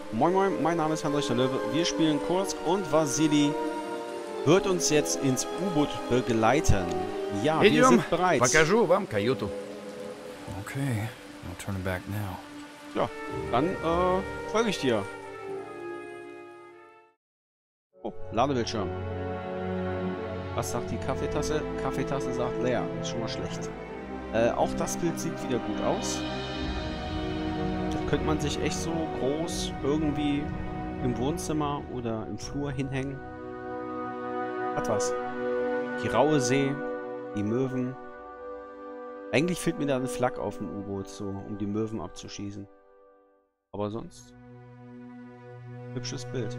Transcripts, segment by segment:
Moin Moin, mein Name ist Heinrich der Löwe. Wir spielen Kursk und Vasili wird uns jetzt ins U-Boot begleiten. Ja, wir Идем, sind bereit. покажу вам каюту. Okay, I'll turn it back now. Ja, dann folge ich dir. Oh, Ladebildschirm. Was sagt die Kaffeetasse? Kaffeetasse sagt leer. Ist schon mal schlecht. Auch das Bild sieht wieder gut aus. Das könnte man sich echt so groß irgendwie im Wohnzimmer oder im Flur hinhängen. Hat was. Die raue See, die Möwen. Eigentlich fehlt mir da eine Flak auf dem U-Boot, so um die Möwen abzuschießen. Aber sonst hübsches Bild.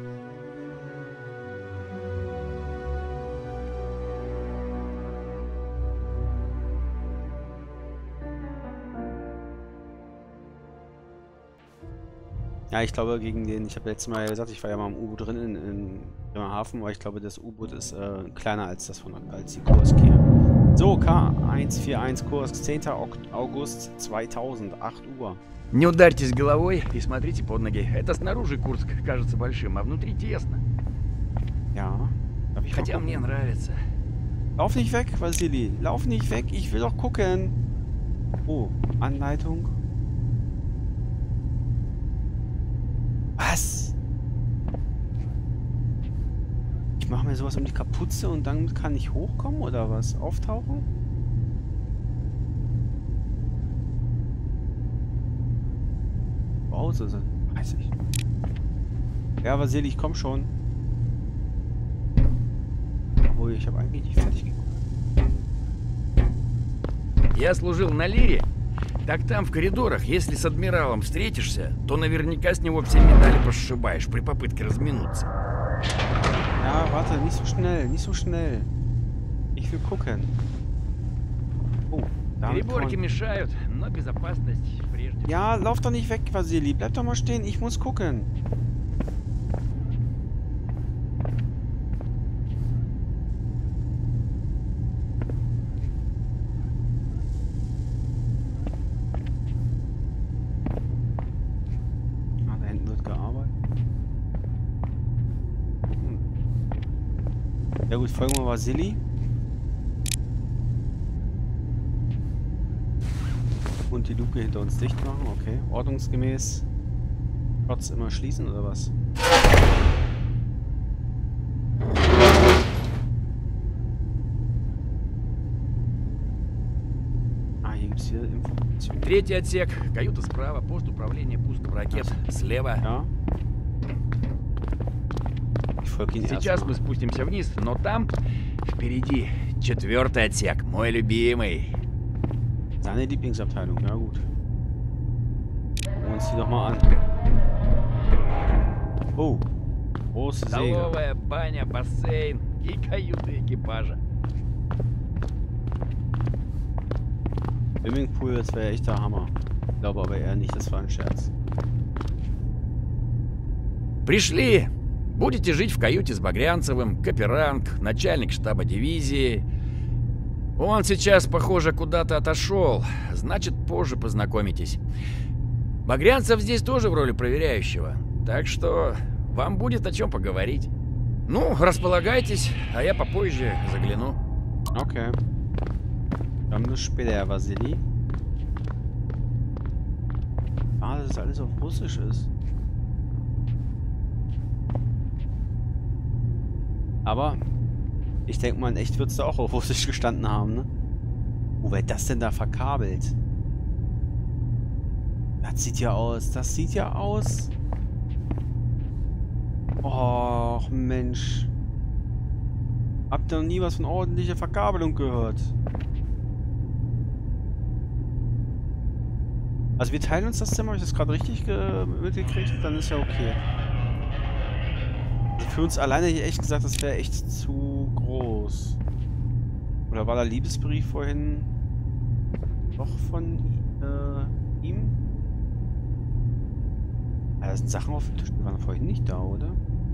Ja, ich glaube gegen den, ich habe letztes Mal gesagt, ich war ja mal im U-Boot drin in Bremerhaven, aber ich glaube das U-Boot ist kleiner als das als die Kursk hier. So, K141 Kursk, 10. August 2000, 8 Uhr. Не ударьтесь головой и смотрите под ноги. Это снаружи Курск кажется большим, а внутри тесно. Ja, darf ich mal Хотя мне gucken? нравится. Lauf nicht weg, Vasili. Lauf nicht weg, ich will doch gucken. Oh, Anleitung. Was? Ich mache mir sowas um die Kapuze und dann kann ich hochkommen oder was? Auftauchen? Pause, weiß ich. Ja, Vasili, ich komm schon. Obwohl, ich habe eigentlich nicht fertig geguckt. Я служил на Лире. Так там в коридорах, если с адмиралом встретишься, то наверняка с него все медали пошибаешь при попытке разминуться. Ja, warte, nicht so schnell, nicht so schnell. Ich will gucken. Oh, damit kann Переборки man... мешают, но безопасность прежде. Ja, lauf doch nicht weg, Vasili. Bleib doch mal stehen, ich muss gucken. Ah, da hinten wird gearbeitet. Ja gut, folgen wir Vasili. Und die Luke hinter uns dicht machen, okay. Ordnungsgemäß. Trotz immer schließen oder was? Ah, hier gibt es wieder Informationen. Третий отсек, каюта справа, пост управления пуском ракет слева. Ja. Ich folge Ihnen Сейчас мы erstmal. спустимся вниз, но там впереди четвертый отсек, мой любимый. Seine Lieblingsabteilung, ja gut. Gucken wir uns die doch mal an. Oh, große Säge. Столовая, баня, бассейн и каюта экипажа. Swimmingpool, das wäre echt der Hammer. Ich glaube aber eher nicht, das war ein Scherz. Пришли! Будете жить в каюте с Багрянцевым, Каперанг, начальник штаба дивизии. Он сейчас, похоже, куда-то отошел, значит, позже познакомитесь. Багрянцев здесь тоже в роли проверяющего, так что вам будет о чем поговорить. Ну, располагайтесь, а я попозже загляну. Okay. Dann bis später, Vasili. Ah, dass es alles auf Russisch ist. Aber ich denke mal, in echt wird es da auch auf Russisch gestanden haben, ne? Wo wird das denn da verkabelt? Das sieht ja aus. Das sieht ja aus. Och, Mensch. Habt ihr noch nie was von ordentlicher Verkabelung gehört? Also wir teilen uns das Zimmer, habe ich das gerade richtig mitgekriegt? Dann ist ja okay. Also für uns alleine hier echt gesagt, das wäre echt zu groß. Oder war da Liebesbrief vorhin doch von ihm? Ah, da sind Sachen auf dem Tisch, die waren vorhin nicht da, oder?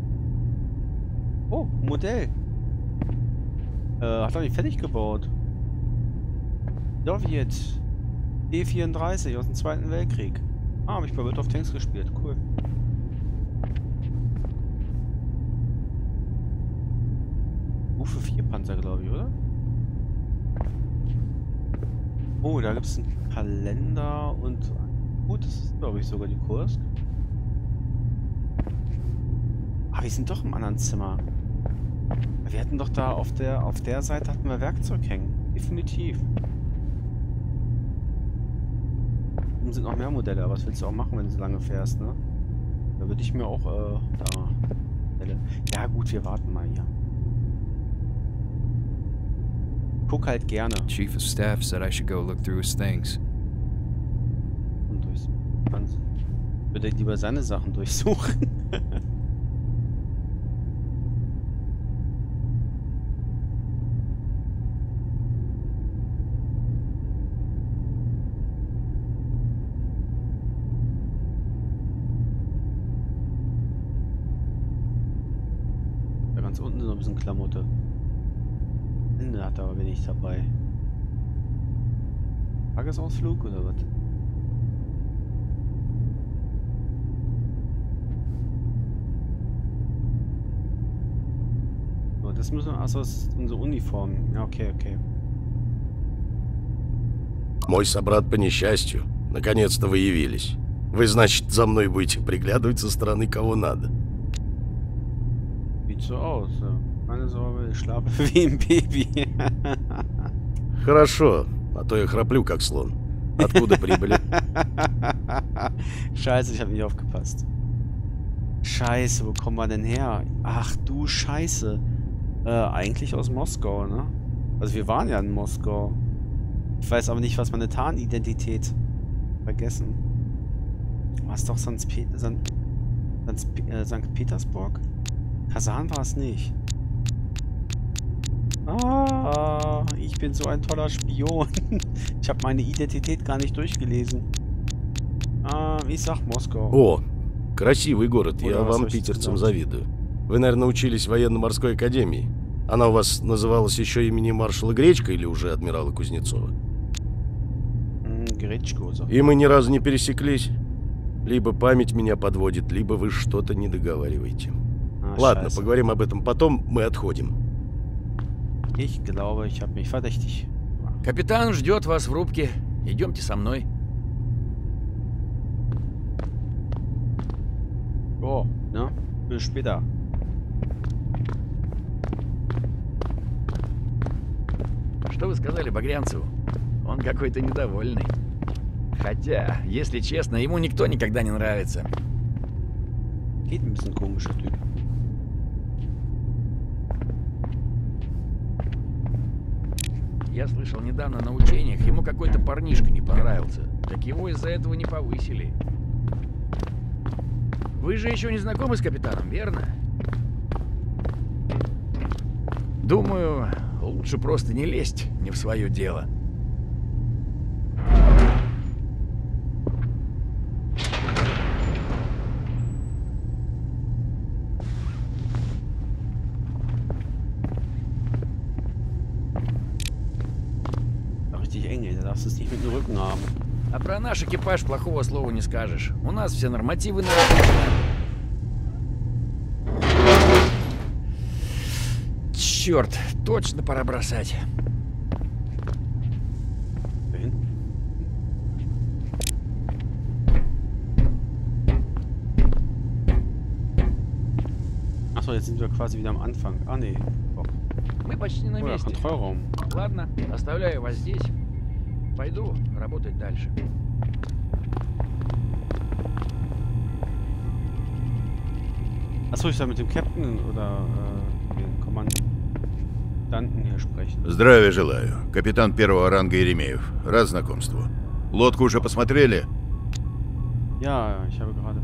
Oh, Modell. Hat er nicht fertig gebaut. Sowjet. E34 aus dem Zweiten Weltkrieg. Ah, habe ich bei World of Tanks gespielt. Cool. Stufe 4 Panzer, glaube ich, oder? Oh, da gibt es einen Kalender und... Gut, das ist, glaube ich, sogar die Kursk. Ah, wir sind doch im anderen Zimmer. Wir hatten doch da auf der Seite hatten wir Werkzeug hängen. Definitiv. Oben sind noch mehr Modelle, aber was willst du auch machen, wenn du so lange fährst, ne? Da würde ich mir auch, da... Ja gut, wir warten mal hier. Guck halt gerne. Chief of Staff said I should go look through his things. Und würde lieber seine Sachen durchsuchen. Da ganz unten ist noch ein bisschen Klamotte. Ende hat aber wenig dabei. Tagesausflug oder was? So, das müssen wir, also das ist unsere Uniform. Ja, okay. Мой собрат по несчастью. Наконец-то вы явились. Вы, значит, за мной будете приглядывать со стороны кого надо. Sieht so aus. Ja. Keine Sorge, ich schlafe wie ein Baby. Хорошо, а то я храплю как слон. Откуда прибыли? Scheiße, ich habe nicht aufgepasst. Scheiße, wo kommen wir denn her? Ach du Scheiße. Eigentlich aus Moskau, ne? Also wir waren ja in Moskau. Ich weiß aber nicht, was meine Tarnidentität. Vergessen. War es doch St. Petersburg? Kasan war es nicht. Ah, ich bin so ein toller Spion. Ich habe meine Identität gar nicht durchgelesen. Ah, ich sag Moskau. О, красивый город, Ой, я а вам, слушайте, питерцам, да. завидую. Вы, наверное, учились в военно-морской академии. Она у вас называлась еще именем маршала Гречка или уже адмирала Кузнецова? Гречко. И мы ни разу не пересеклись. Либо память меня подводит, либо вы что-то не договариваете. Ладно, Scheiße. поговорим об этом потом, мы отходим. Ich glaube, ich habe mich verdächtig. Капитан ждет вас в рубке. Идемте со мной. Oh, ne? Bis später. Что вы сказали Багрянцеву? Он какой-то недовольный. Хотя, если честно, ему никто никогда не нравится. Geht ein bisschen komischer Typ. Я слышал недавно на учениях, ему какой-то парнишка не понравился. Так его из-за этого не повысили. Вы же еще не знакомы с капитаном, верно? Думаю, лучше просто не лезть не в свое дело. Richtig eng, ey. Da darfst du es nicht mit dem Rücken haben. А про наш экипаж плохого слова не скажешь. У нас все нормативы нарушены. Черт, точно пора бросать. Wohin? Achso, jetzt sind wir quasi wieder am Anfang. Ah, nee. Oh. Мы почти на Oh, ja, месте. Kontrollraum. Ладно, оставляю вас здесь. Пойду работать дальше. Achso, ich soll mit dem Captain oder den Kommandanten hier sprechen. Здравия желаю. Капитан первого ранга Еремеев. Рад знакомству. Лодку уже посмотрели? Ja, ich habe gerade...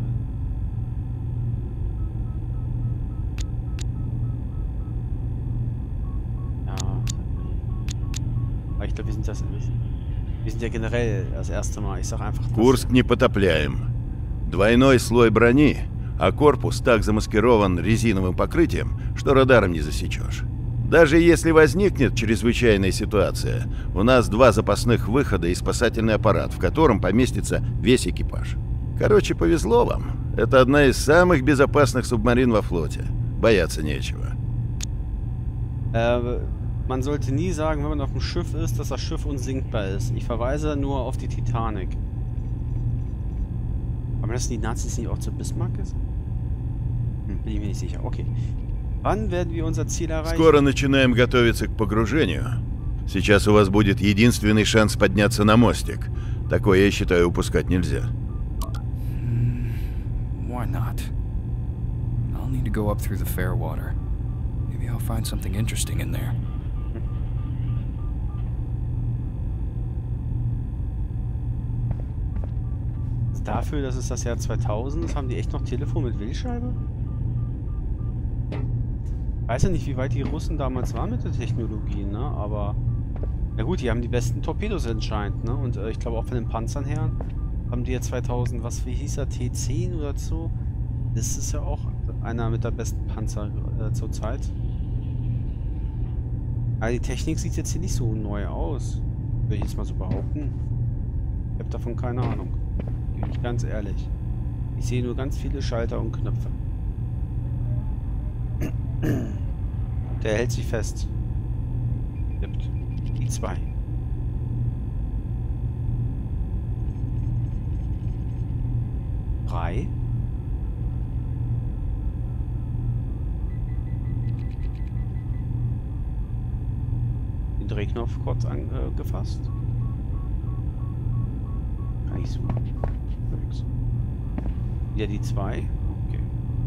Ja, aber ich glaube, wir sind ja generell das erste Mal. Ich sag einfach... das- Курск не потопляем. Двойной слой брони, а корпус так замаскирован резиновым покрытием, что радаром не засечешь. Даже если возникнет чрезвычайная ситуация, у нас 2 запасных выхода и спасательный аппарат, в котором поместится весь экипаж. Короче, повезло вам. Это одна из самых безопасных субмарин во флоте. Бояться нечего. Man sollte nie sagen, wenn man auf dem Schiff ist, dass das Schiff unsinkbar ist. Ich verweise nur auf die Titanic. Aber das die Nazis nicht auch zu Bismarck ist? Bin ich mir nicht sicher. Okay. Wann werden wir unser Ziel erreichen? Скоро начинаем готовиться к погружению. Сейчас у вас будет единственный шанс подняться на мостик. Такое, я считаю, упускать нельзя. Why not? I'll need to go up through the Fairwater. Maybe I'll find something interesting in there. Dafür, dass es das Jahr 2000 ist, haben die echt noch Telefon mit Wählscheibe? Ich weiß ja nicht, wie weit die Russen damals waren mit der Technologie, ne? Aber na gut, die haben die besten Torpedos anscheinend, ne? Und ich glaube auch von den Panzern her haben die ja 2000, wie hieß er, T10 oder so? Das ist ja auch einer mit der besten Panzer zur Zeit. Aber die Technik sieht jetzt hier nicht so neu aus. Würde ich jetzt mal so behaupten. Ich habe davon keine Ahnung. Bin ich ganz ehrlich. Ich sehe nur ganz viele Schalter und Knöpfe. Der hält sich fest. Die 2. Drei. Den Drehknopf kurz angefasst. Gar nicht so. Ja, die 2. Okay.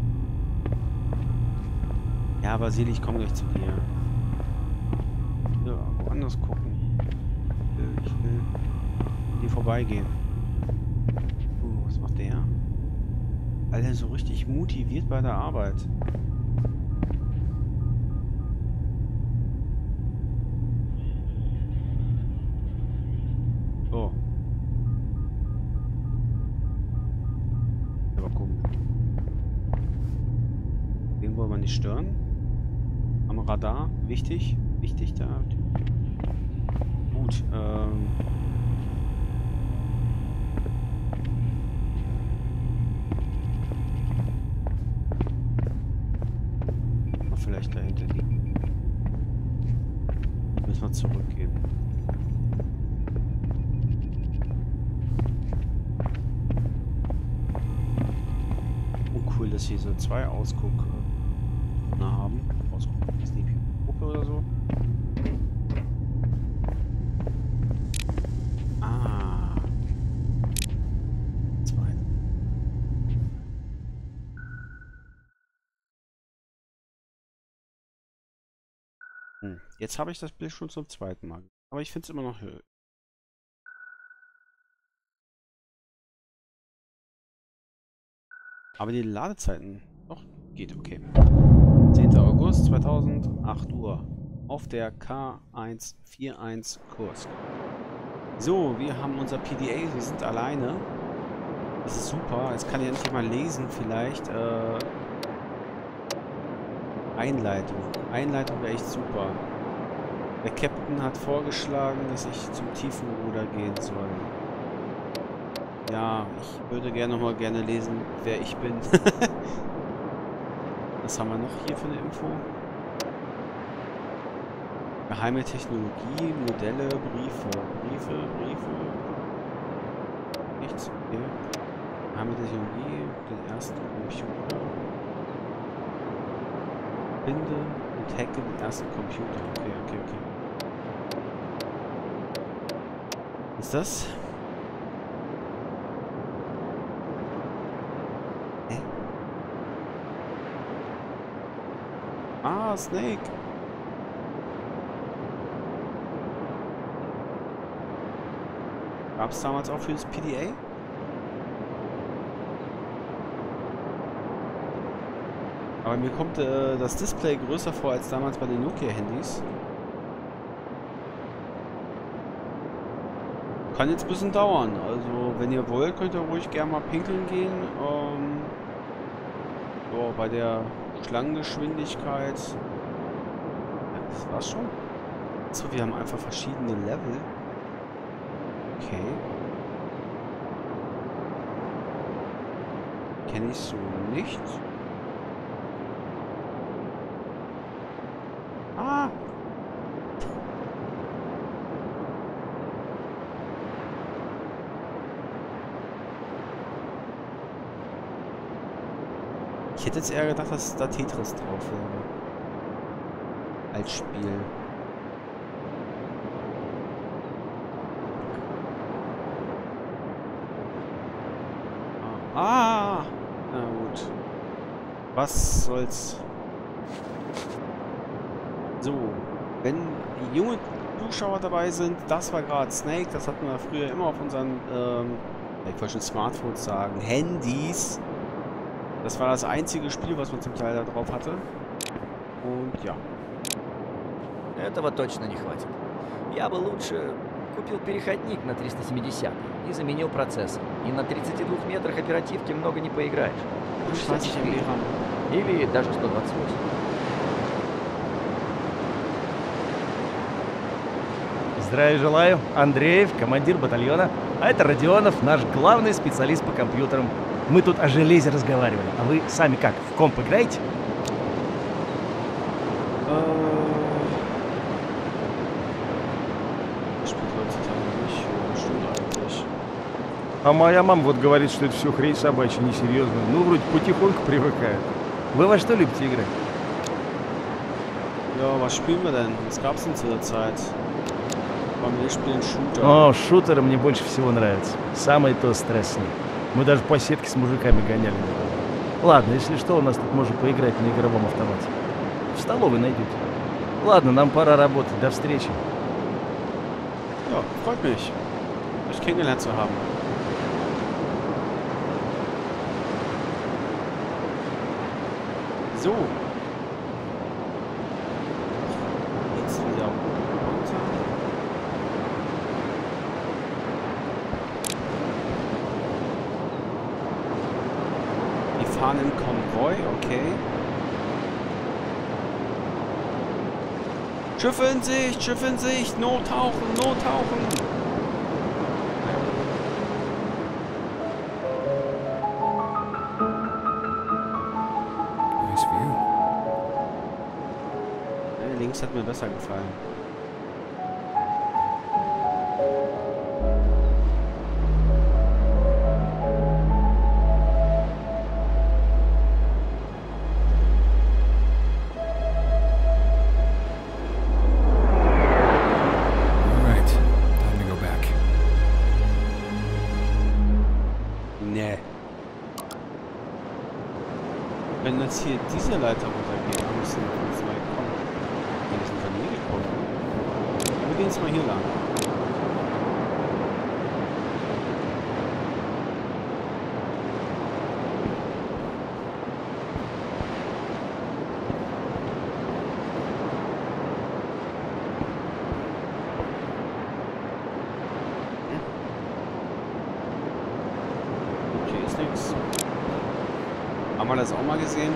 Ja, aber Seli, ich komme gleich zu dir. Ja, woanders gucken. Ich will hier vorbeigehen. Was macht der? Alter, so richtig motiviert bei der Arbeit. So. Aber gucken. Den wollen wir nicht stören. Am Radar. Wichtig. Wichtig da. Gut. Vielleicht dahinter liegen. Müssen wir zurückgehen. Oh cool, dass hier so 2 Ausguck haben. Ausguck ist die Gruppe oder so. Ah. 2. Jetzt habe ich das Bild schon zum 2. Mal. Aber ich finde es immer noch höher. Aber die Ladezeiten, doch, geht okay. 10. August 2000, 8 Uhr. Auf der K141 Kursk. So, wir haben unser PDA, wir sind alleine. Das ist super. Jetzt kann ich endlich mal lesen, vielleicht. Einleitung. Einleitung wäre echt super. Der Captain hat vorgeschlagen, dass ich zum Tiefenruder gehen soll. Ja, ich würde gerne lesen, wer ich bin. Was haben wir noch hier für eine Info? Geheime Technologie, Modelle, Briefe. Briefe. Nichts. Okay. Geheime Technologie, den ersten Computer. Finde und hacke den ersten Computer. Okay. Was ist das? Hä? Ah, Snake. Gab es damals auch für das PDA? Aber mir kommt das Display größer vor als damals bei den Nokia-Handys. Kann jetzt ein bisschen dauern. Also, wenn ihr wollt, könnt ihr ruhig gerne mal pinkeln gehen. So, bei der Schlangengeschwindigkeit. Ja, das war's schon. So, wir haben einfach verschiedene Level. Okay. Kenne ich so nicht. Ah! Ich hätte jetzt eher gedacht, dass da Tetris drauf wäre. Als Spiel. Ah! Na gut. Was soll's. So. Wenn junge Zuschauer dabei sind, das war gerade Snake. Das hatten wir früher immer auf unseren, ich wollte schon Smartphones sagen, Handys. Das war das einzige Spiel, was man zum Teil da drauf hatte. Und ja. Этого точно не хватит. Я бы лучше купил переходник на 370 и заменил процессор. И на 32 метрах оперативки много не поиграешь. 64 или даже 128. Здравия желаю. Андреев, командир батальона. А это Родионов, наш главный специалист по компьютерам. Мы тут о железе разговаривали. А вы сами как, в комп играете? А моя мама вот говорит, что это все хрень собачья, несерьезно. Ну, вроде потихоньку привыкают. Вы во что любите играть? Ja, was spielen wir denn? Was gab's denn zu der Zeit? Wir spielen Shooter. О, шутеры мне больше всего нравятся. Самое то стрессное. Мы даже по сетке с мужиками гоняли. Ладно, если что, у нас тут можно поиграть на игровом автомате. В столовой найдете. Ладно, нам пора работать. До встречи. Ja, freut mich, euch kennengelernt zu haben. So. Jetzt wieder runter. Die fahren im Konvoi, okay. Schiffe in Sicht, Nottauchen, Nottauchen. Nice view. Links hat mir besser gefallen. Alright, time to go back. Nee. Wenn jetzt hier diese Leiter runtergeht, dann müssen wir uns mal kommen. Die sind von hier gekommen. Wir gehen jetzt mal hier lang. Okay, ist nix. Haben wir das auch mal gesehen?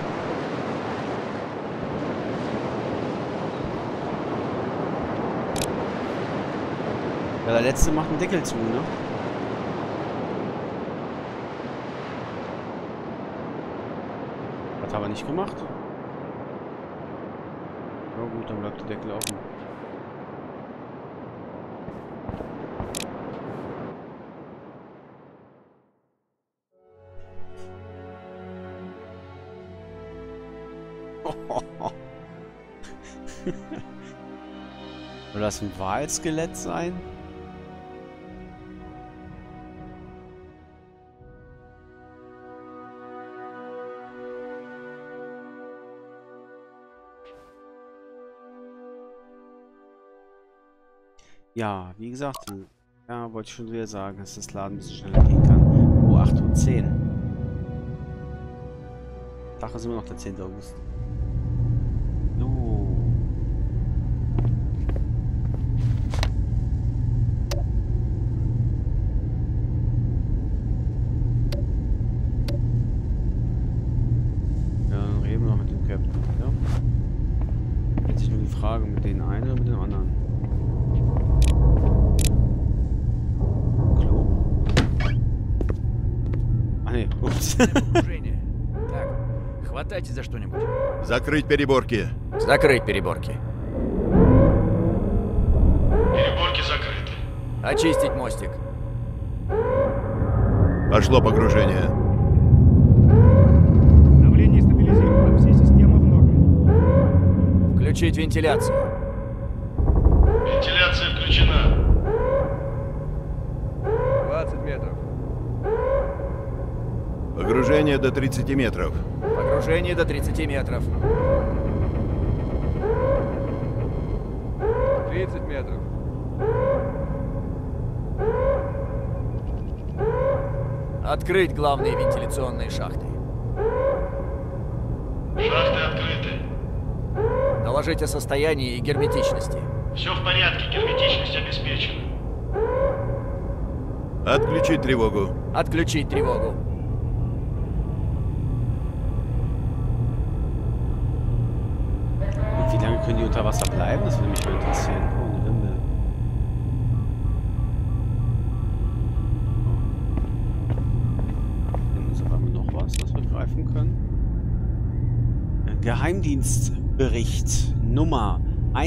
Ja, der letzte macht einen Deckel zu, ne? Hat er aber nicht gemacht. Ja gut, dann bleibt der Deckel offen. Soll das ein Walskelett sein? Ja, wie gesagt, ja, wollte ich schon wieder sagen, dass das Laden ein bisschen schneller gehen kann. Oh, 8:10 Uhr. Tag ist immer noch der 10. August. No. Ja, dann reden wir mit dem Captain. Ja. Jetzt ist nur die Frage, mit den einen oder mit dem anderen. Klo? Ah ne, ups. Так, хватайте за что-нибудь. Закрыть переборки. Закрыть переборки. Створки закрыты. Очистить мостик. Пошло погружение. Давление стабилизировано, все системы в норме. Включить вентиляцию. Вентиляция включена. 20 метров. Погружение до 30 метров. Погружение до 30 метров. 30 метров. Открыть главные вентиляционные шахты. Шахты открыты. Доложить о состоянии и герметичности. Все в порядке, герметичность обеспечена. Отключить тревогу. Отключить тревогу. Und wie lange können die unter Wasser bleiben? Das würde mich mal interessieren. Oh, eine Wimble. Dann ist auf einmal noch was wir greifen können. Geheimdienstbericht Nummer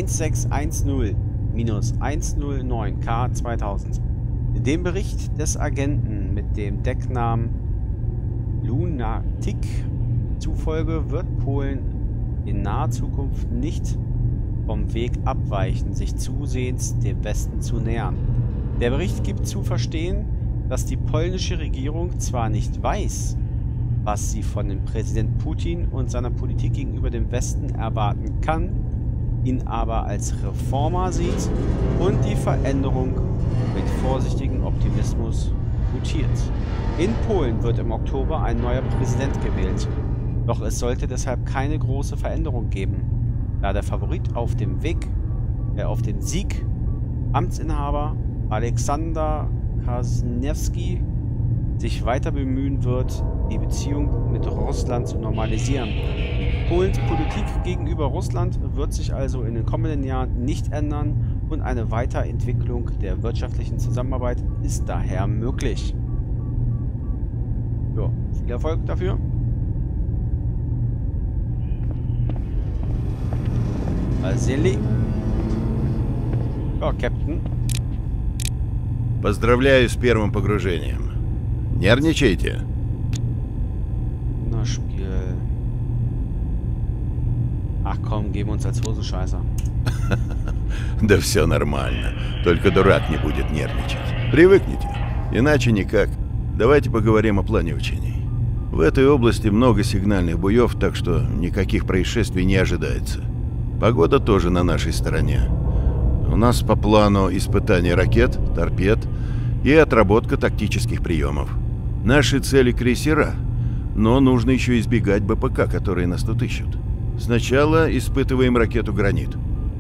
1610-109 K 2000. In dem Bericht des Agenten mit dem Decknamen Lunatic zufolge wird Polen in naher Zukunft nicht vom Weg abweichen, sich zusehends dem Westen zu nähern. Der Bericht gibt zu verstehen, dass die polnische Regierung zwar nicht weiß, was sie von dem Präsident Putin und seiner Politik gegenüber dem Westen erwarten kann, ihn aber als Reformer sieht und die Veränderung mit vorsichtigem Optimismus gutiert. In Polen wird im Oktober ein neuer Präsident gewählt. Doch es sollte deshalb keine große Veränderung geben, da der Favorit auf dem Weg, auf den Sieg, Amtsinhaber Aleksander Kwasniewski, sich weiter bemühen wird, die Beziehung mit Russland zu normalisieren. Polens Politik gegenüber Russland wird sich also in den kommenden Jahren nicht ändern und eine Weiterentwicklung der wirtschaftlichen Zusammenarbeit ist daher möglich. Ja, viel Erfolg dafür. Vasili. Ja, Captain. Поздравляю с первым погружением. Нервничайте. Na, Spiel. Ach komm, geben uns als Hosenscheißer. Да все нормально. Только дурак не будет нервничать. Привыкните. Иначе никак. Давайте поговорим о плане учений. В этой области много сигнальных буев, так что никаких происшествий не ожидается. Погода тоже на нашей стороне. У нас по плану испытание ракет, торпед и отработка тактических приемов. Наши цели крейсера, но нужно еще избегать БПК, которые нас тут ищут. Сначала испытываем ракету «Гранит».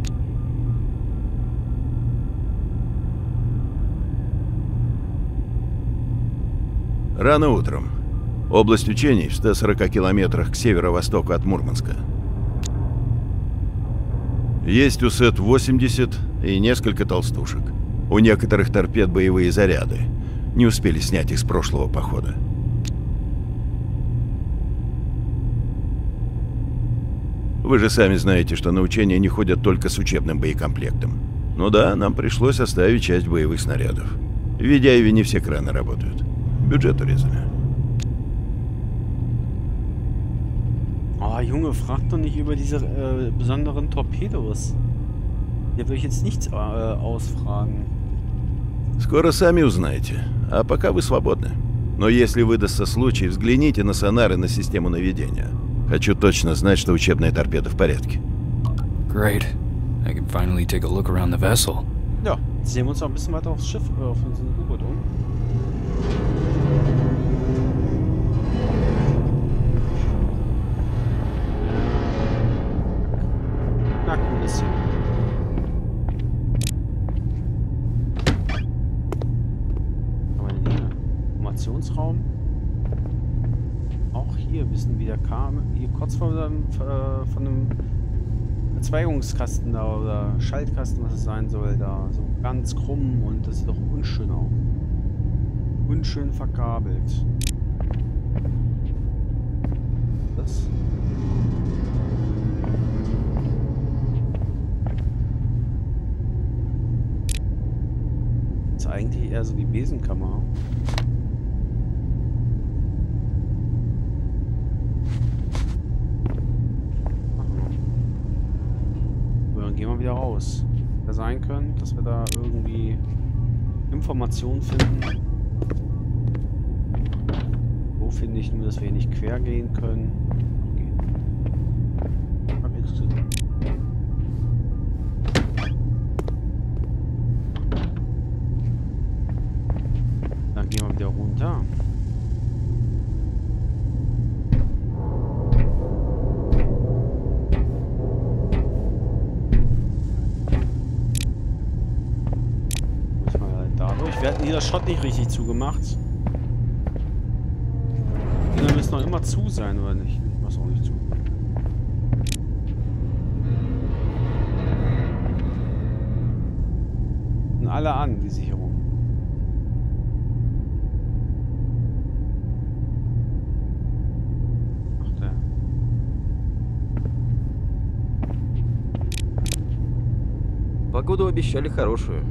Рано утром. Область учений в 140 километрах к северо-востоку от Мурманска. Есть УСЭТ-80 и несколько толстушек. У некоторых торпед боевые заряды. Не успели снять их с прошлого похода. Вы же сами знаете, что на учения не ходят только с учебным боекомплектом. Ну да, нам пришлось оставить часть боевых снарядов. В Ведяеве не все краны работают. Бюджет урезали. Oh, Junge, frag doch nicht über diese besonderen Torpedos. Hier will ich jetzt nichts ausfragen. Скоро сами узнаете. А пока вы свободны. Но если выдастся случай, взгляните на сонары на систему наведения. Хочу точно знать, что учебная торпеда в порядке. Great. I can finally take a look around the vessel. Ja, sehen wir uns noch ein bisschen weiter aufs Schiff, auf unser U-Boot um. Na, cooles Ziel. Aber hier, Informationsraum. Auch hier wissen wieder kam. Hier kurz vor von einem Verzweigungskasten da oder Schaltkasten, was es sein soll, da so ganz krumm und das sieht doch unschön aus. Unschön verkabelt. Das. eigentlich eher so die Besenkammer. So, dann gehen wir wieder raus. Hätte sein können, dass wir da irgendwie Informationen finden. Wo finde ich nur, dass wir hier nicht quer gehen können? Okay. Hab nichts zu tun. Dann gehen wir wieder runter. Muss mal dadurch. Wir hatten hier das Shot nicht richtig zugemacht. Die Dinger müssen noch immer zu sein, oder nicht? Ich mach's auch nicht zu. Und alle an, die Sicherung. Погоду обещали хорошую.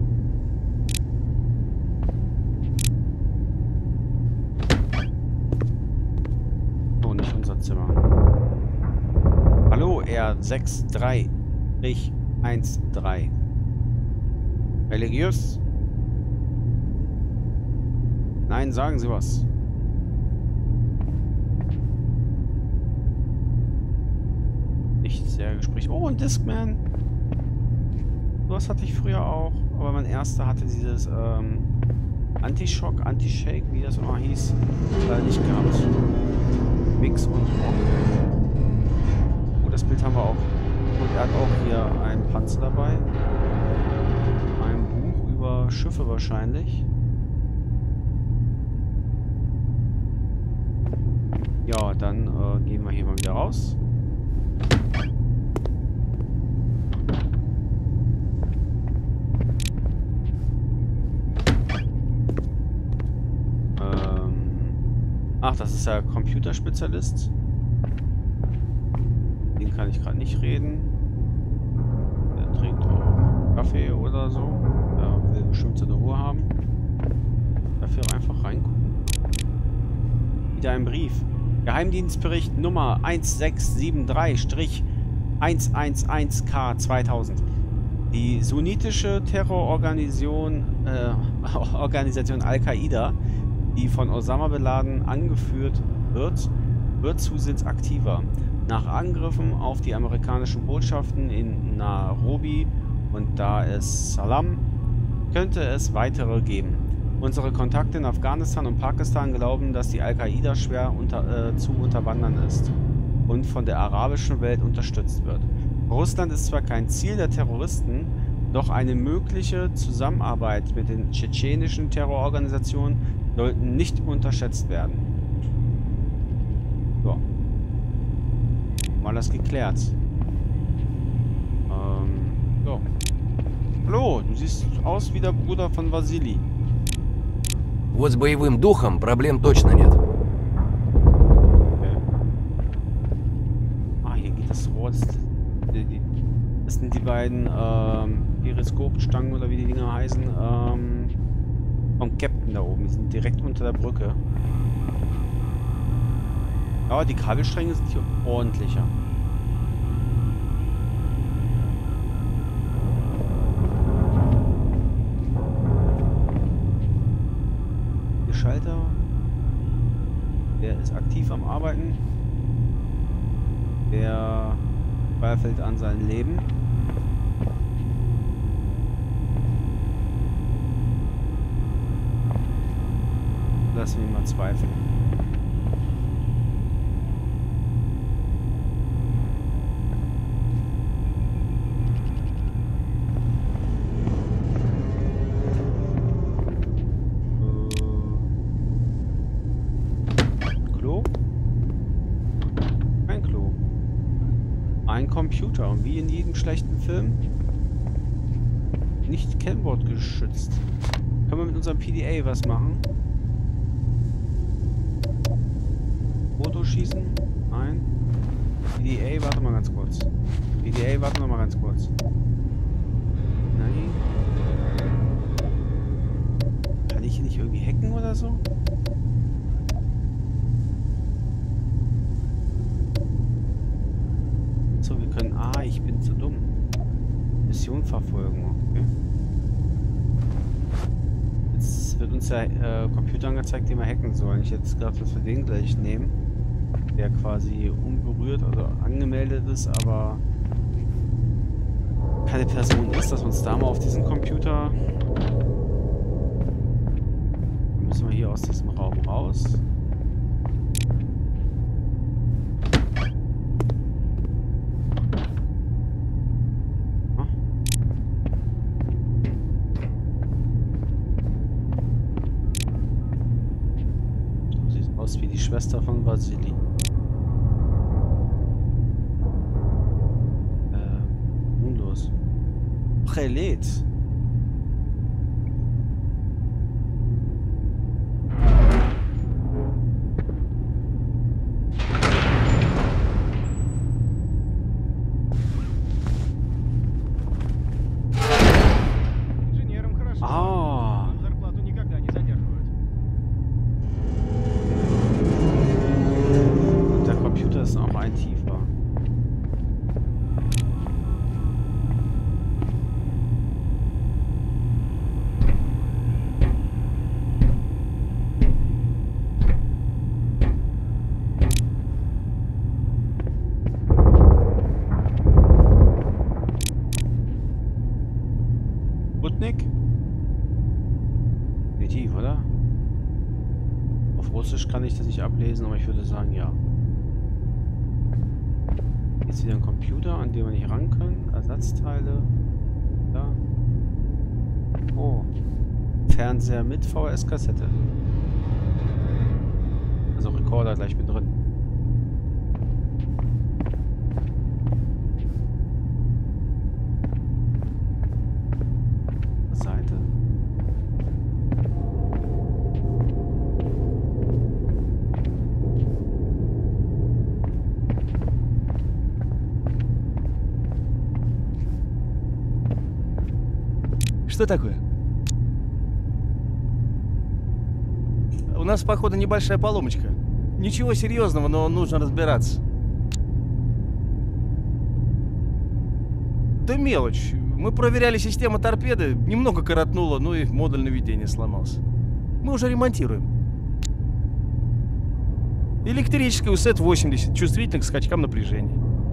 Oh, nicht unser Zimmer. Hallo, R63-13. Religiös? Nein, sagen Sie was. Nicht sehr Gespräch. Oh, ein Discman. Das hatte ich früher auch, aber mein erster hatte dieses Anti-Shock, Anti-Shake, wie das immer hieß, nicht gehabt. Mix und Rock. Oh, das Bild haben wir auch. Und er hat auch hier einen Panzer dabei. Ein Buch über Schiffe wahrscheinlich. Ja, dann gehen wir hier mal wieder raus. Ach, das ist ja Computerspezialist. Den kann ich gerade nicht reden. Der trinkt auch Kaffee oder so. Der will bestimmt seine Ruhe haben. Dafür einfach reingucken. Wieder ein Brief. Geheimdienstbericht Nummer 1673-111K 2000. Die sunnitische Terrororganisation Organisation Al-Qaida, die von Osama Bin Laden angeführt wird zusehends aktiver. Nach Angriffen auf die amerikanischen Botschaften in Nairobi und Dar es Salaam könnte es weitere geben. Unsere Kontakte in Afghanistan und Pakistan glauben, dass die Al-Qaida schwer zu unterwandern ist und von der arabischen Welt unterstützt wird. Russland ist zwar kein Ziel der Terroristen, doch eine mögliche Zusammenarbeit mit den tschetschenischen Terrororganisationen sollten nicht unterschätzt werden. So. Mal das geklärt. So. Hallo, du siehst aus wie der Bruder von Vasili. Вот с боевым духом проблем точно нет. Okay. Ah, hier geht das Rohr. Das sind die beiden Periskopstangen oder wie die Dinger heißen. Vom Captain da oben. Die sind direkt unter der Brücke. Aber die Kabelstränge sind hier ordentlicher. Der Schalter. Der ist aktiv am Arbeiten. Der zweifelt an sein Leben. Lassen wir mal zweifeln. Klo? Kein Klo. Ein Computer. Und wie in jedem schlechten Film nicht Kennwort geschützt. Können wir mit unserem PDA was machen? Fotoschießen? Nein. PDA, warte mal ganz kurz. PDA, warte noch mal ganz kurz. Nein. hier nicht irgendwie hacken oder so? So, wir können... Ah, ich bin zu dumm. Mission verfolgen, okay. Jetzt wird uns der Computer angezeigt, den wir hacken sollen. Ich hätte jetzt gedacht, dass wir den gleich nehmen. Der quasi unberührt oder angemeldet ist, aber keine Person ist, dass wir uns da mal auf diesen Computer... Dann müssen wir hier aus diesem Raum raus. Wie die Schwester von Vasili. Nun los. Ach, er lädt. Sputnik? Definitiv, oder? Auf Russisch kann ich das nicht ablesen, aber ich würde sagen, ja. Jetzt wieder ein Computer, an dem wir nicht ran können. Ersatzteile. Da. Oh. Fernseher mit VHS-Kassette. Also Rekorder gleich mit drin. Seite. Что такое? У нас, походу, небольшая поломочка. Ничего серьезного, но нужно разбираться. Да мелочь. Мы проверяли систему торпеды, немного коротнуло, ну и модуль наведения сломался. Мы уже ремонтируем. Электрическая УСЭТ-80, чувствительна к скачкам напряжения.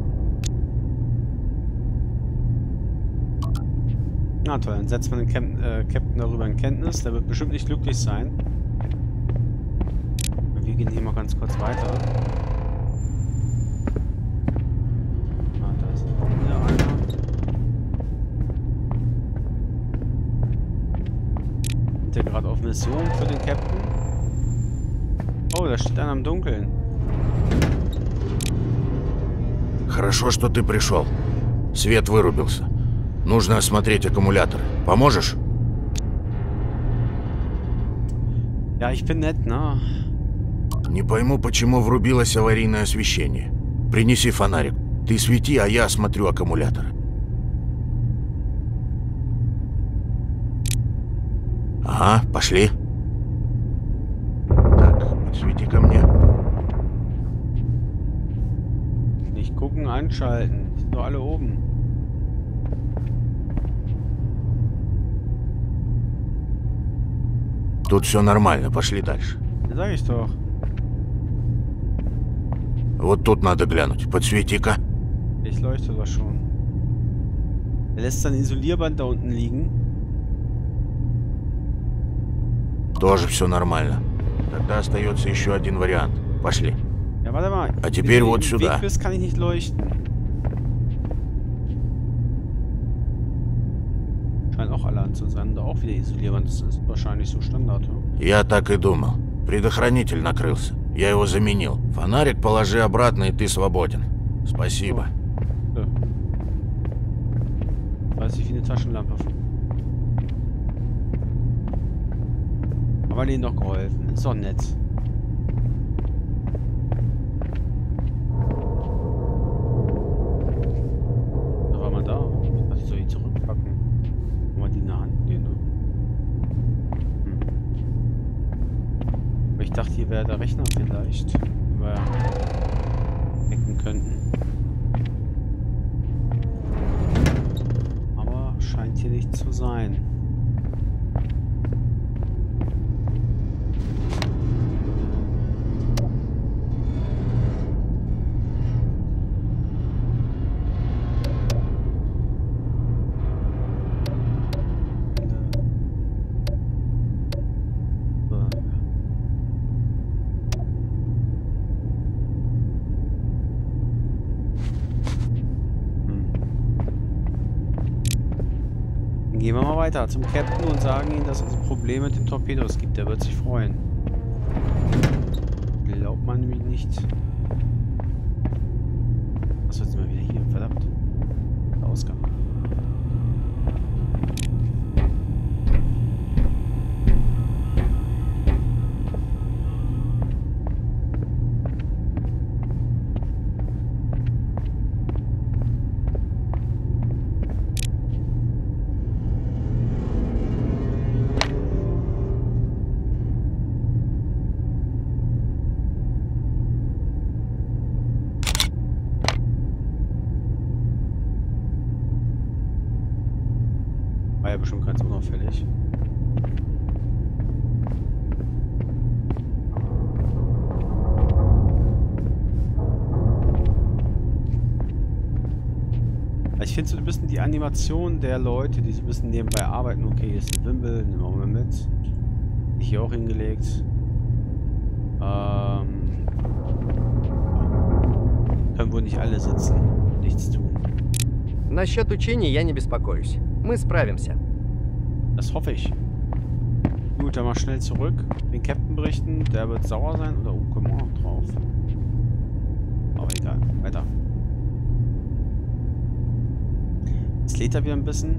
Na toll, dann setzt man den Captain darüber in Kenntnis. Der wird bestimmt nicht glücklich sein. Wir gehen hier mal ganz kurz weiter. Ah, da ist auch wieder einer. Sind der gerade auf Mission für den Captain? Oh, da steht einer im Dunkeln. Хорошо, что ты пришел. Свет вырубился. Нужно осмотреть аккумулятор. Поможешь? Ja, ich bin nett, ne? Не пойму, почему врубилось аварийное освещение. Принеси фонарик. Ты свети, а я осмотрю аккумулятор. Ага, пошли. Так, подсвети ко мне. Nicht gucken, anschalten. Sind doch alle oben. Тут все нормально, пошли дальше. Sag ich doch. Вот тут надо глянуть. Подсвети-ка. Ich leuchte doch schon. Er lässt sein Isolierband da unten liegen. Тоже все нормально. Тогда остается еще один вариант. Пошли. Ja, warte mal. А теперь вот Wenn du сюда. im Weg bist, kann ich nicht leuchten. Scheinen auch alle an zu sein. Da auch wieder Isolierband. Das ist wahrscheinlich so Standard. Ja? Я так и думал. Предохранитель накрылся. Я его заменил. Фонарик положи обратно, и ты свободен. Спасибо. Ja. Weiß ich wie eine Taschenlampe. Aber denen doch geholfen. Ist doch nett. Da war man da. Was soll ich zurückpacken? Mal die in der Hand nehmen. der Rechner vielleicht hacken könnten. Aber scheint hier nicht zu sein. Gehen wir mal weiter zum Captain und sagen ihm, dass es ein Problem mit den Torpedos gibt. Der wird sich freuen. Glaubt man nämlich nicht. Was wird jetzt mal wieder hier? Verdammt. Der Ausgang. War ja bestimmt ganz unauffällig. Ich finde so ein bisschen die Animation der Leute, die so ein bisschen nebenbei arbeiten. Okay, hier ist ein Wimble, nehmen wir mal mit. Hier auch hingelegt. Können wohl nicht alle sitzen. Nichts tun. Насчет учений я не беспокоюсь. Мы справимся. Das hoffe ich. Gut, dann mal schnell zurück. Den Captain berichten. Der wird sauer sein. Oder kommen wir noch drauf. Aber egal. Weiter. Jetzt lädt er wieder ein bisschen.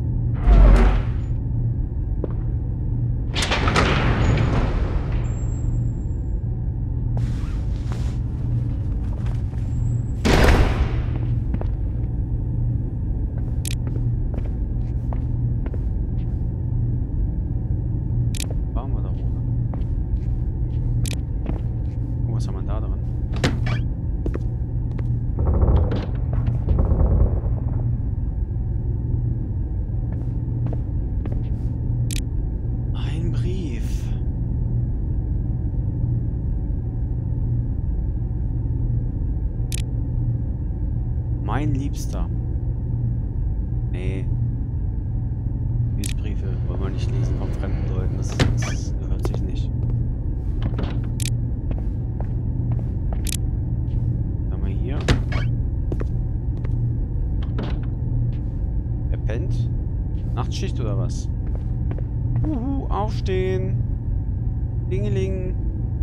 Mein Liebster. Nee. Liebesbriefe wollen wir nicht lesen von fremden Leuten. Das gehört sich nicht. Was haben wir hier? Er pennt? Nachtschicht oder was? Aufstehen. Dingeling.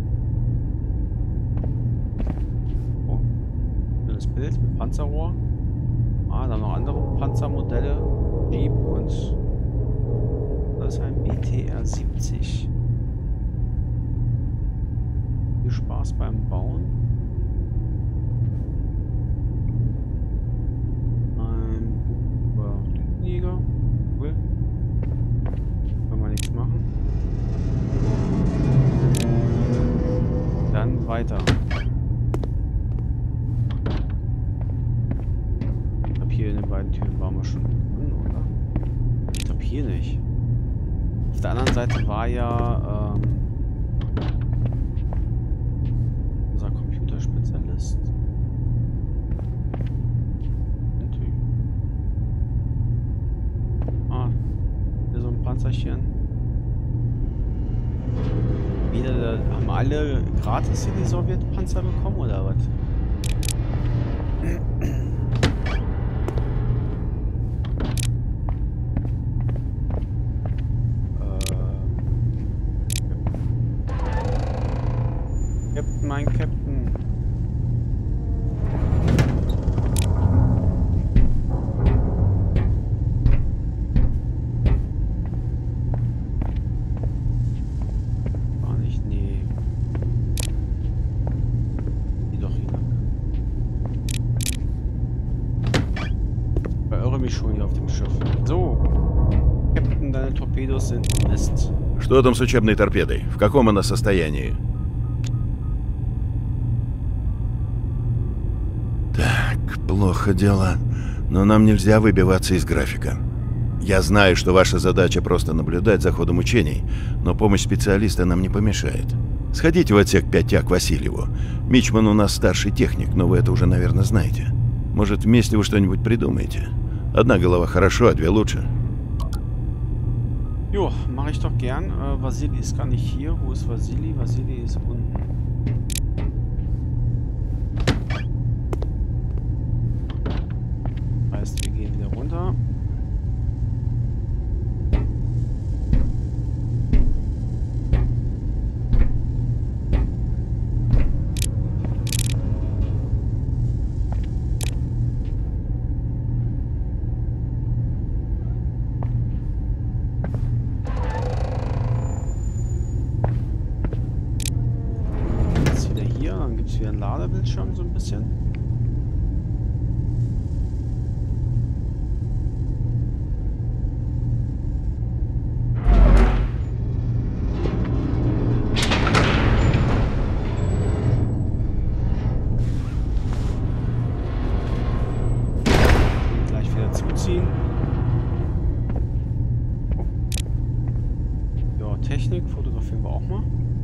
Oh. Schönes Bild mit Panzerrohr. Dann noch andere Panzermodelle. Jeep und das ist ein BTR 70. Viel Spaß beim Bauen. Ein Düsenjäger. Cool. Kann man nichts machen. Dann weiter. Hier in den beiden Türen waren wir schon drin, oder? Ich glaube hier nicht. Auf der anderen Seite war ja unser Computerspezialist. Ah, hier so ein Panzerchen. Wieder, haben alle gratis hier die Sowjetpanzer bekommen, oder was? Mein Captain. War nicht, nee. Die doch hier lang. Verirre mich schon hier auf dem Schiff. So. Captain, deine Torpedos sind Mist. Что там с учебной торпедой? В каком она состоянии? плохо дело. Но нам нельзя выбиваться из графика. Я знаю, что ваша задача просто наблюдать за ходом учений, но помощь специалиста нам не помешает. Сходите в отсек 5А к Васильеву. Мичман у нас старший техник, но вы это уже, наверное, знаете. Может, вместе вы что-нибудь придумаете? Одна голова хорошо, а две lучше. Jo, mache ich doch gern. Vasili ist gar nicht hier. Wo ist Vasili? Vasili ist unten. Heißt, wir gehen wieder runter. Wieder ein Ladebildschirm so ein bisschen. Gleich wieder zuziehen. Ja, Technik fotografieren wir auch mal.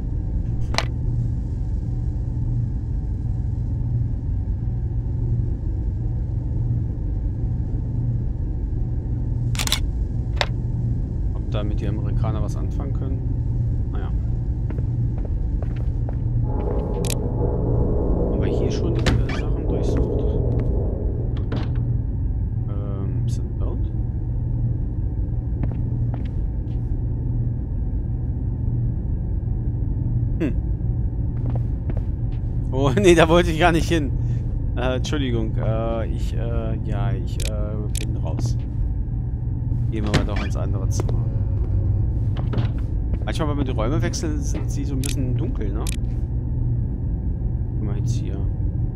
Damit die Amerikaner was anfangen können. Naja. Haben wir hier schon Sachen durchsucht? Ist das Boat? Oh, nee, da wollte ich gar nicht hin. Entschuldigung. Ich bin raus. Gehen wir mal doch ins andere Zimmer. Manchmal, wenn wir die Räume wechseln, sind sie so ein bisschen dunkel, ne? Guck mal jetzt hier.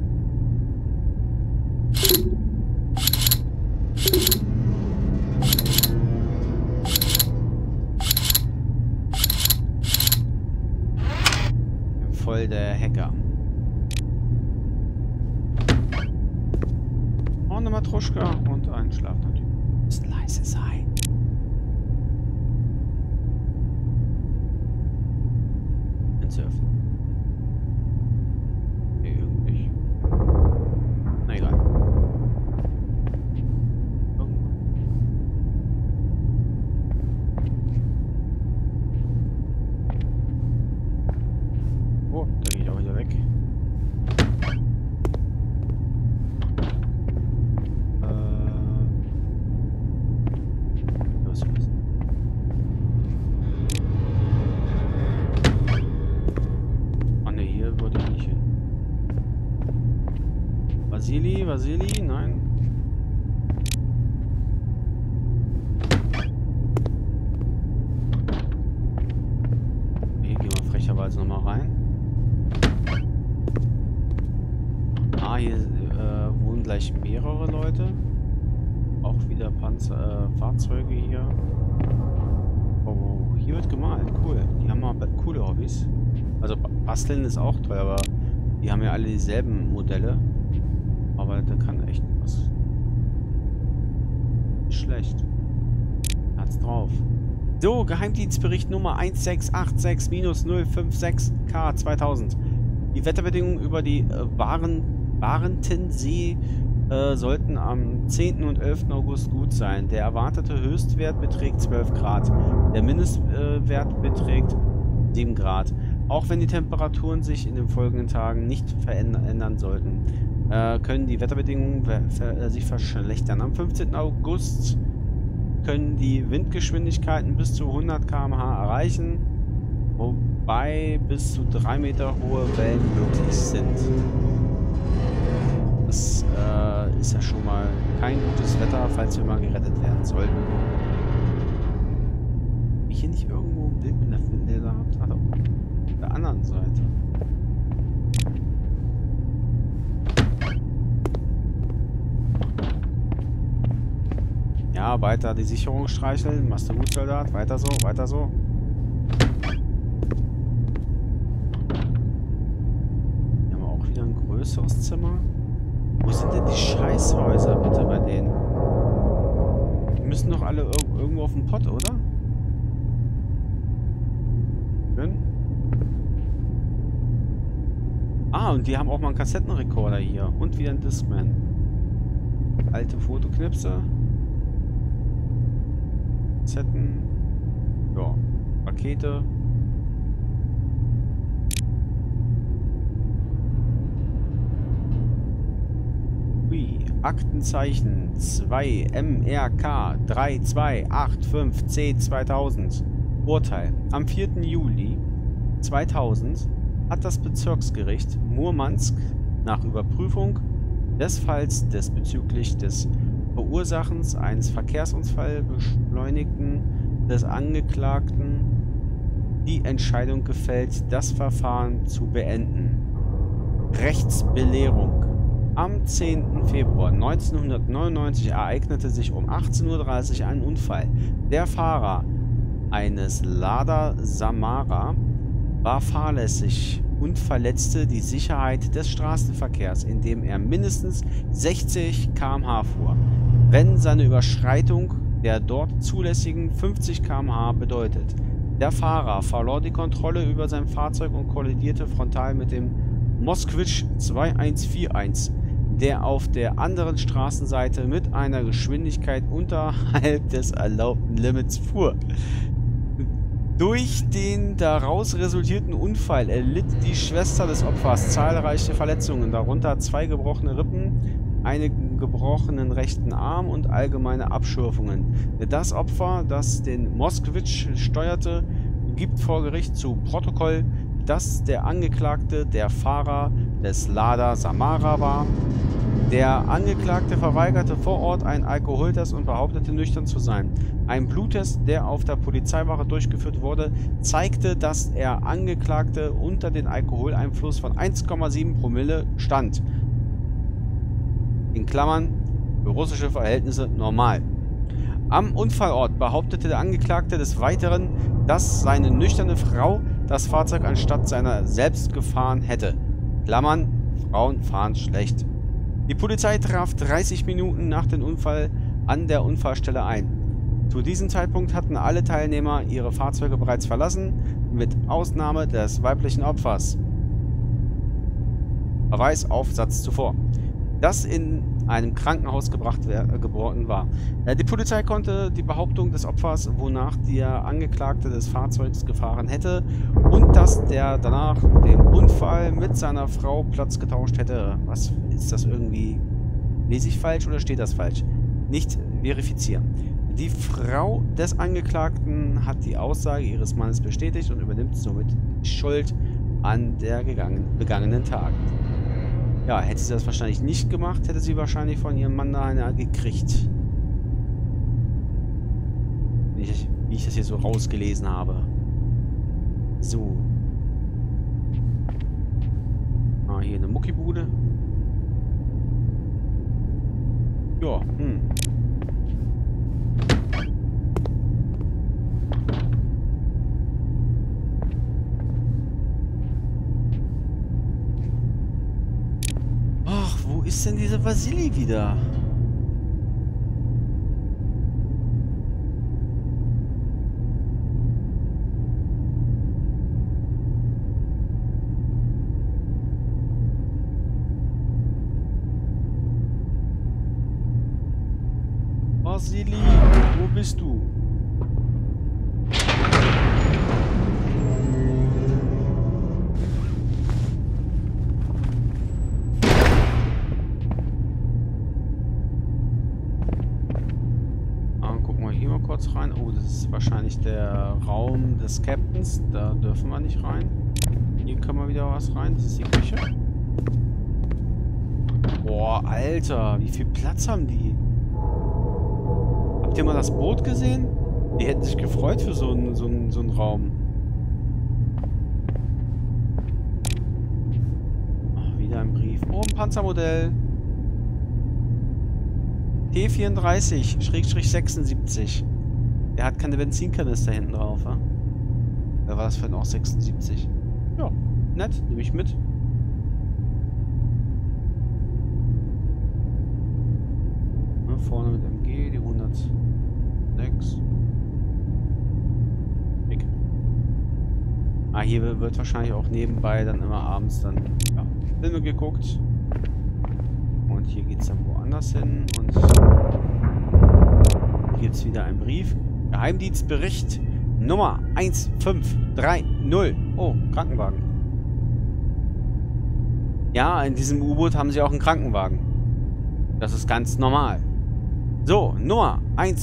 Voll der Hacker. Oh, eine Matruschka und ein Schlafnachtyp. Muss leise sein. Surfen. Nee, irgendwie nicht. Na egal. Oh, da gehe ich auch wieder weg. Was ist das? Vasili, nein. Hier gehen wir frecherweise nochmal rein. Ah, hier wohnen gleich mehrere Leute. Auch wieder Fahrzeuge hier. Oh, hier wird gemalt, cool. Die haben mal coole Hobbys. Also basteln ist auch toll, aber die haben ja alle dieselben Modelle. Aber der kann echt was. Nicht schlecht. Hat's drauf. So, Geheimdienstbericht Nummer 1686-056K 2000. Die Wetterbedingungen über die Barentensee sollten am 10. und 11. August gut sein. Der erwartete Höchstwert beträgt 12 Grad. Der Mindestwert beträgt 7 Grad. Auch wenn die Temperaturen sich in den folgenden Tagen nicht verändern sollten, können die Wetterbedingungen sich verschlechtern. Am 15. August können die Windgeschwindigkeiten bis zu 100 km/h erreichen, wobei bis zu 3 Meter hohe Wellen möglich sind. Das ist ja schon mal kein gutes Wetter, falls wir mal gerettet werden sollten. Hab ich hier nicht irgendwo ein Bild mit einer Flinte gehabt? Ah, auf der anderen Seite. Ja, weiter die Sicherung streicheln. Machst du gut, Soldat. Weiter so, weiter so. Hier haben wir auch wieder ein größeres Zimmer. Wo sind denn die Scheißhäuser bitte bei denen? Die müssen doch alle irgendwo auf dem Pott, oder? Schön. Ah, und die haben auch mal einen Kassettenrekorder hier. Und wieder ein Discman. Alte Fotoknipse. Kassetten. Ja. Pakete. Ui. Aktenzeichen 2 MRK 3285 C 2000. Urteil. Am 4. Juli 2000 hat das Bezirksgericht Murmansk nach Überprüfung des Falls bezüglich des Verursachens eines Verkehrsunfalls Beschleunigten des Angeklagten die Entscheidung gefällt, das Verfahren zu beenden. Rechtsbelehrung. Am 10. Februar 1999 ereignete sich um 18:30 Uhr ein Unfall. Der Fahrer eines Lada Samara war fahrlässig und verletzte die Sicherheit des Straßenverkehrs, indem er mindestens 60 km/h fuhr, wenn seine Überschreitung der dort zulässigen 50 km/h bedeutet. Der Fahrer verlor die Kontrolle über sein Fahrzeug und kollidierte frontal mit dem Moskvitsch 2141, der auf der anderen Straßenseite mit einer Geschwindigkeit unterhalb des erlaubten Limits fuhr. Durch den daraus resultierten Unfall erlitt die Schwester des Opfers zahlreiche Verletzungen, darunter 2 gebrochene Rippen, einen gebrochenen rechten Arm und allgemeine Abschürfungen. Das Opfer, das den Moskvitsch steuerte, gibt vor Gericht zu Protokoll, dass der Angeklagte der Fahrer des Lada Samara war. Der Angeklagte verweigerte vor Ort einen Alkoholtest und behauptete, nüchtern zu sein. Ein Bluttest, der auf der Polizeiwache durchgeführt wurde, zeigte, dass der Angeklagte unter dem Alkoholeinfluss von 1,7 Promille stand. In Klammern, für russische Verhältnisse normal. Am Unfallort behauptete der Angeklagte des Weiteren, dass seine nüchterne Frau das Fahrzeug anstatt seiner selbst gefahren hätte. Klammern, Frauen fahren schlecht. Die Polizei traf 30 Minuten nach dem Unfall an der Unfallstelle ein. Zu diesem Zeitpunkt hatten alle Teilnehmer ihre Fahrzeuge bereits verlassen, mit Ausnahme des weiblichen Opfers. Verweis auf Satz zuvor. Das in einem Krankenhaus geboren war. Die Polizei konnte die Behauptung des Opfers, wonach der Angeklagte des Fahrzeugs gefahren hätte und dass der danach dem Unfall mit seiner Frau Platz getauscht hätte. Was ist das irgendwie? Lese ich falsch oder steht das falsch? Nicht verifizieren. Die Frau des Angeklagten hat die Aussage ihres Mannes bestätigt und übernimmt somit die Schuld an der begangenen Tat. Ja, hätte sie das wahrscheinlich nicht gemacht, hätte sie wahrscheinlich von ihrem Mann da eine gekriegt. Wie ich das hier so rausgelesen habe. So. Ah, hier eine Muckibude. Ja, Wo ist denn dieser Vasili wieder? Vasili, wo bist du? Rein. Oh, das ist wahrscheinlich der Raum des Captains. Da dürfen wir nicht rein. Hier können wir wieder was rein. Das ist die Küche. Boah, Alter. Wie viel Platz haben die? Habt ihr mal das Boot gesehen? Die hätten sich gefreut für so einen Raum. Oh, wieder ein Brief. Oh, ein Panzermodell. T34-76. Der hat keine Benzinkanister hinten drauf, wa? Wer war das für ein auch 76? Ja, nett, nehme ich mit. vorne mit MG, die 106. Dick. Ah, hier wird wahrscheinlich auch nebenbei dann immer abends dann ja, Filme geguckt. Und hier geht es dann woanders hin. Und hier gibt es wieder einen Brief. Geheimdienstbericht Nummer 1530. Oh, Krankenwagen. Ja, in diesem U-Boot haben sie auch einen Krankenwagen. Das ist ganz normal. So, Nummer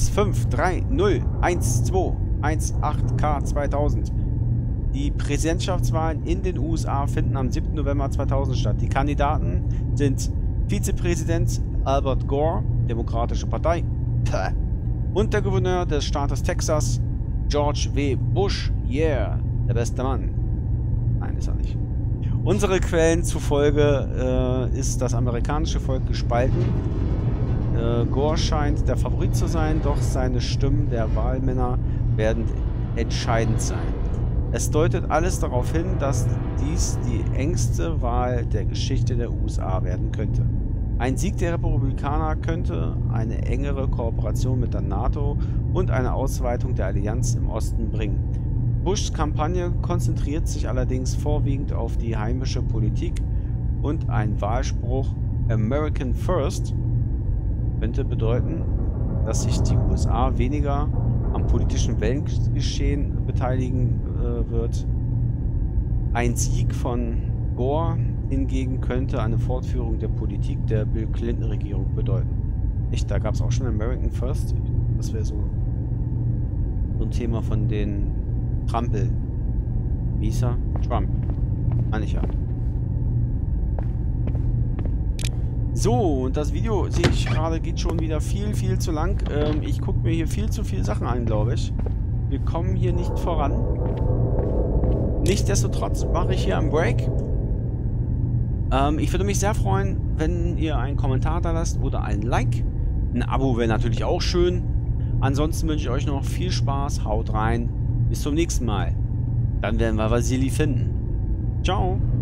15301218K2000. Die Präsidentschaftswahlen in den USA finden am 7. November 2000 statt. Die Kandidaten sind Vizepräsident Albert Gore, Demokratische Partei, und der Gouverneur des Staates Texas, George W. Bush. Yeah, der beste Mann. Nein, ist er nicht. Unsere Quellen zufolge ist das amerikanische Volk gespalten. Gore scheint der Favorit zu sein, doch seine Stimmen der Wahlmänner werden entscheidend sein. Es deutet alles darauf hin, dass dies die engste Wahl der Geschichte der USA werden könnte. Ein Sieg der Republikaner könnte eine engere Kooperation mit der NATO und eine Ausweitung der Allianz im Osten bringen. Bushs Kampagne konzentriert sich allerdings vorwiegend auf die heimische Politik und ein Wahlspruch American First könnte bedeuten, dass sich die USA weniger am politischen Weltgeschehen beteiligen wird. Ein Sieg von Gore hingegen könnte eine Fortführung der Politik der Bill Clinton-Regierung bedeuten. Echt, da gab es auch schon American First. Das wäre so ein Thema von den Trampel. Wie hieß er? Trump. Meine ich ja. So, und das Video, sehe ich gerade, geht schon wieder viel zu lang. Ich gucke mir hier viel zu viele Sachen an, glaube ich. Wir kommen hier nicht voran. Nichtsdestotrotz mache ich hier einen Break. Ich würde mich sehr freuen, wenn ihr einen Kommentar da lasst oder ein Like. Ein Abo wäre natürlich auch schön. Ansonsten wünsche ich euch noch viel Spaß. Haut rein. Bis zum nächsten Mal. Dann werden wir Vasili finden. Ciao.